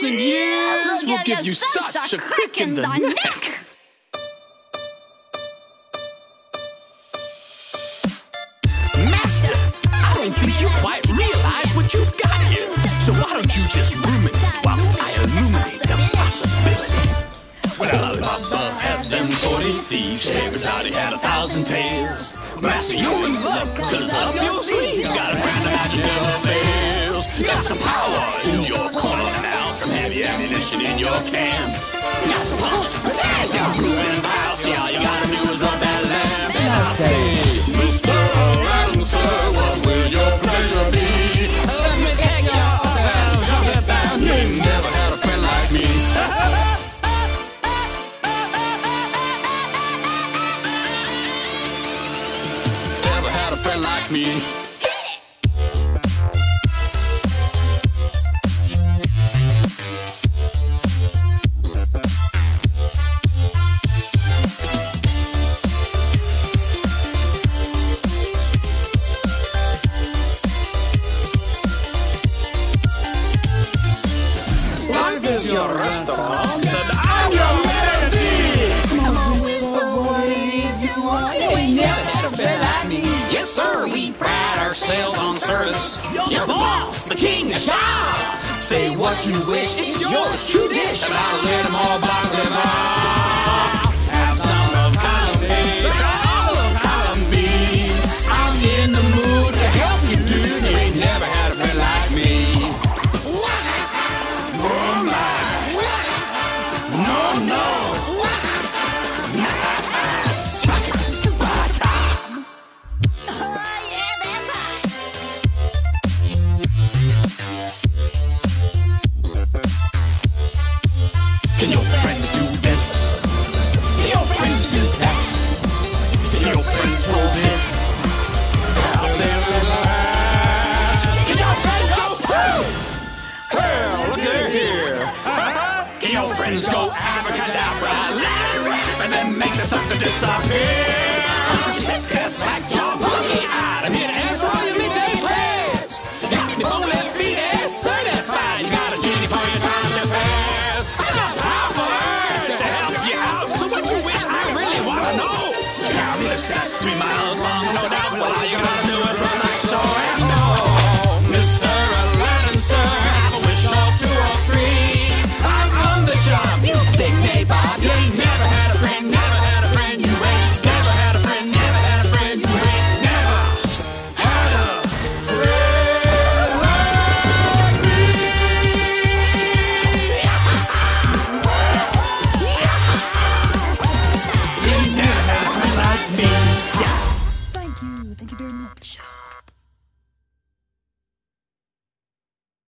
1,000 years will give you such a crick in the neck. Master, I don't think you quite realize what you've got here. So why don't you just ruminate whilst I illuminate the possibilities? Well, Alibaba had them 40 thieves. Scheherazade had 1,000 tales. Master, you're in luck, cause up your sleeves got a brand of magic never fails. Got some power in your corner now, some heavy ammunition in your can. Got some punch, pizzazz, you're moving about. See, all you gotta do is rub that lamp. And I say, Mr. Aladdin, sir, what will your pleasure be? Let me take your hand, jump it down. You ain't never had a friend like me. Never had a friend like me. Life is your restaurant, and I'm your melody. Come on with what it is you want. You ain't never had a friend like me. Yes, sir, we pride ourselves on service. You're the boss, the king, the Shah. Say what you wish, it's yours, true dish. And I'll let them all block them off. Have some of column A, try all of column B. I'm in the mood to help you, dude. You ain't never had a friend like me. Oh my. No, no. Spaghetti to my time. Yeah, that's right. Can your friends do this? Can your friends do that? Can your friends hold this? Out there with that? Can your friends go whoo? Hell, look at here. Can your friends go abracadabra, let it rip, and then make the sucker disappear? Sit there slack jaw monkey out. I'm here to answer all your midday prayers. Got me on their feet and certified. You got a genie for your time to pass. I got a powerful urge to help you out. So what you wish, I really wanna know. You got me that's 3 miles long, no doubt. Well, all you gotta do is run like so and go. Mr. Aladdin, sir, have a wish or 2 or 3. I'm on the job, you big nabob. You ain't never had a friend, never had a friend. You ain't never had a friend, never had a friend. You ain't never had a friend like me. You ain't never had a friend like me. Thank you very much.